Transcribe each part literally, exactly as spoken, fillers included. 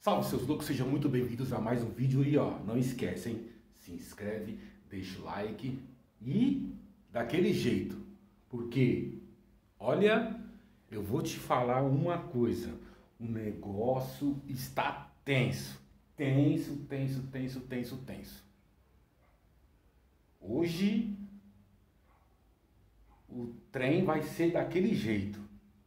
Salve seus loucos, sejam muito bem-vindos a mais um vídeo e ó, não esquece, hein? Se inscreve, deixa o like e daquele jeito, porque olha, eu vou te falar uma coisa, o negócio está tenso, tenso, tenso, tenso, tenso, tenso. Hoje o trem vai ser daquele jeito.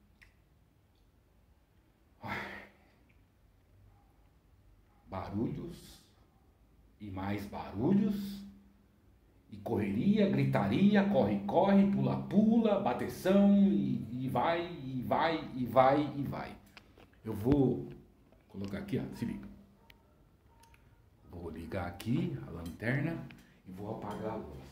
Barulhos e mais barulhos, e correria, gritaria, corre, corre, pula, pula, bateção, e, e vai, e vai, e vai, e vai. Eu vou colocar aqui, ó, se liga. Vou ligar aqui a lanterna e vou apagar a luz.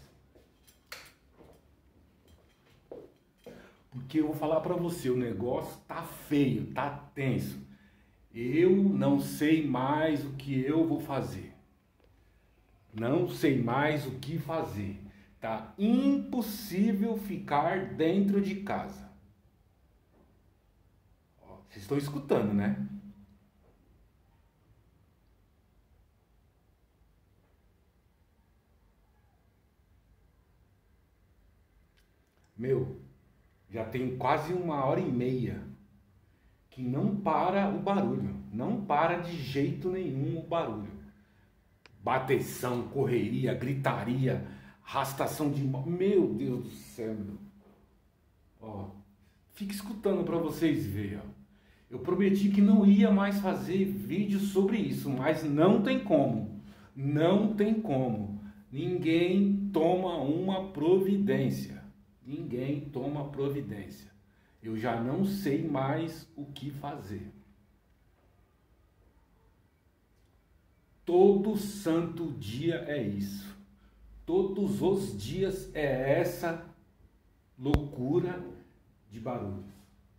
Porque eu vou falar pra você, o negócio tá feio, tá tenso. Eu não sei mais o que eu vou fazer. Não sei mais o que fazer. Tá impossível ficar dentro de casa. Ó, vocês estão escutando, né? Meu, já tem quase uma hora e meia que não para o barulho, não para de jeito nenhum o barulho. Bateção, correria, gritaria, arrastação de... Meu Deus do céu, meu. Ó, fica escutando para vocês verem, ó. Eu prometi que não ia mais fazer vídeo sobre isso, mas não tem como, não tem como. Ninguém toma uma providência, ninguém toma providência. Eu já não sei mais o que fazer. Todo santo dia é isso. Todos os dias é essa loucura de barulhos.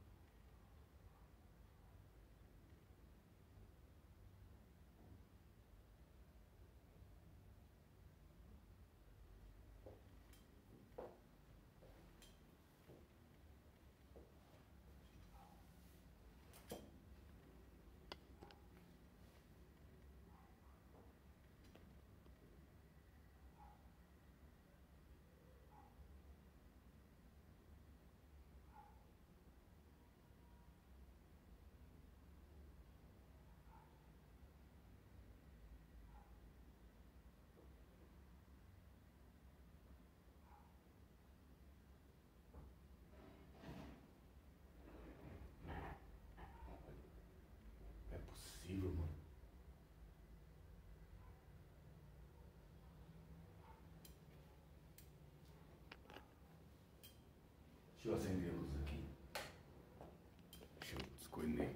Deixa eu acender a luz aqui. Deixa eu escolher.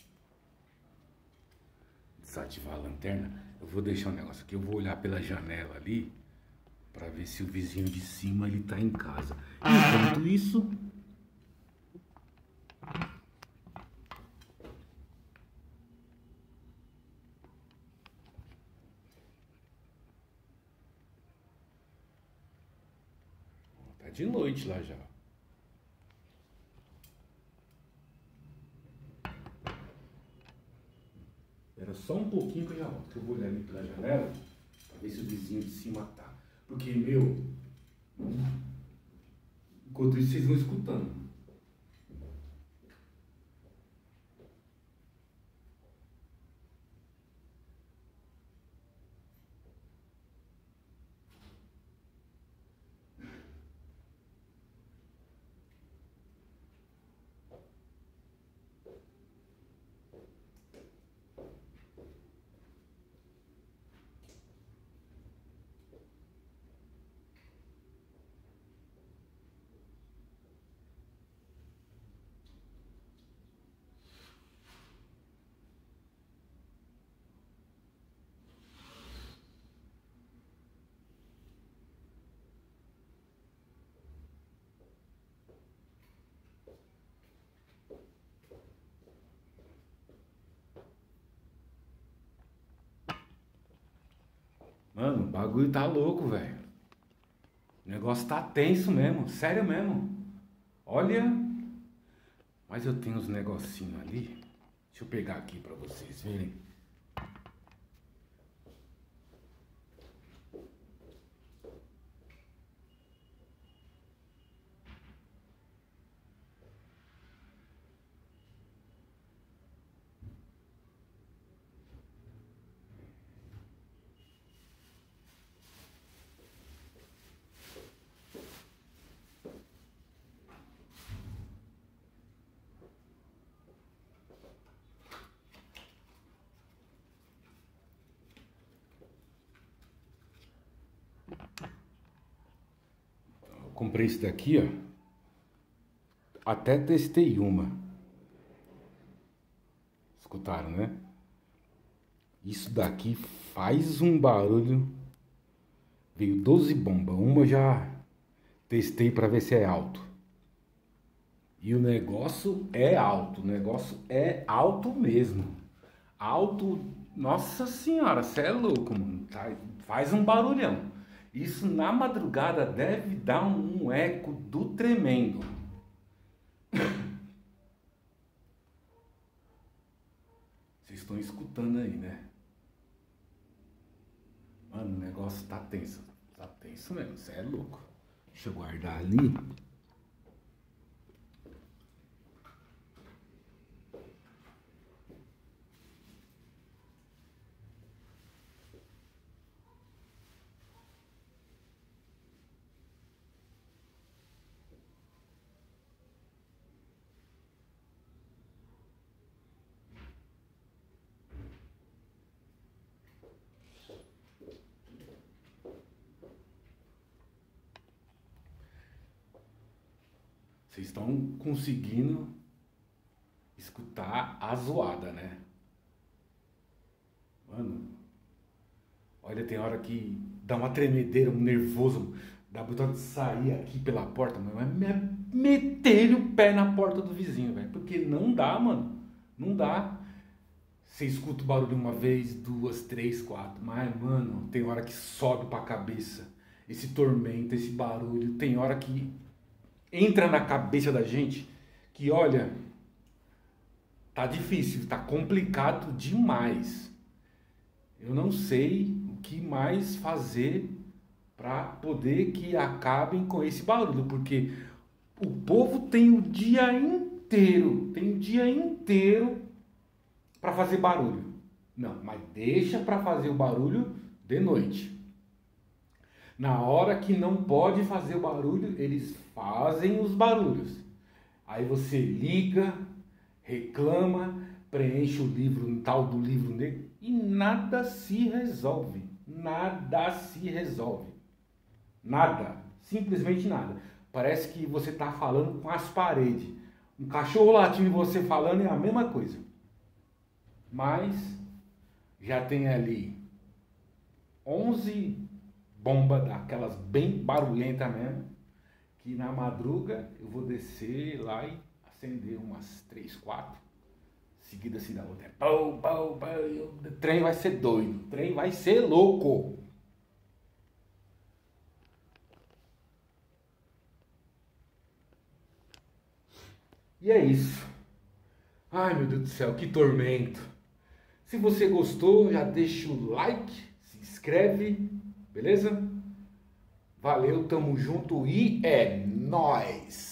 Desativar a lanterna. Eu vou deixar um negócio aqui. Eu vou olhar pela janela ali para ver se o vizinho de cima ele tá em casa. Enquanto isso, tá de noite lá já. Era só um pouquinho que eu já volto, que eu vou olhar ali pela janela pra ver se o vizinho de cima tá. Porque, meu, enquanto isso vocês vão escutando. Mano, o bagulho tá louco, velho. O negócio tá tenso mesmo, sério mesmo. Olha, mas eu tenho uns negocinhos ali. Deixa eu pegar aqui pra vocês verem. Comprei esse daqui, ó. Até testei uma. Escutaram, né? Isso daqui faz um barulho. Veio doze bombas. Uma eu já testei para ver se é alto. E o negócio é alto. O negócio é alto mesmo. Alto. Nossa senhora, você é louco, mano. Faz um barulhão. Isso na madrugada deve dar um eco do tremendo. Vocês estão escutando aí, né? Mano, o negócio tá tenso. Tá tenso mesmo, você é louco. Deixa eu guardar ali. Vocês estão conseguindo escutar a zoada, né? Mano, olha, tem hora que dá uma tremedeira, um nervoso, dá vontade de sair aqui pela porta, mas meter o pé na porta do vizinho, velho. Porque não dá, mano. Não dá. Você escuta o barulho uma vez, duas, três, quatro. Mas, mano, tem hora que sobe pra cabeça. Esse tormento, esse barulho. Tem hora que entra na cabeça da gente que, olha, tá difícil, tá complicado demais. Eu não sei o que mais fazer para poder que acabem com esse barulho, porque o povo tem o dia inteiro, tem o dia inteiro para fazer barulho. Não, mas deixa para fazer o barulho de noite. Na hora que não pode fazer o barulho, eles fazem os barulhos. Aí você liga, reclama, preenche o livro, um tal do livro negro, e nada se resolve. Nada se resolve. Nada. Simplesmente nada. Parece que você está falando com as paredes. Um cachorro latindo e você falando é a mesma coisa. Mas já tem ali onze bombas daquelas bem barulhentas mesmo, que na madruga eu vou descer lá e acender umas três, quatro, seguida assim da outra. Pau, pau, pau. O trem vai ser doido, o trem vai ser louco. E é isso. Ai, meu Deus do céu, que tormento. Se você gostou, já deixa o like, se inscreve, beleza? Valeu, tamo junto e é nóis!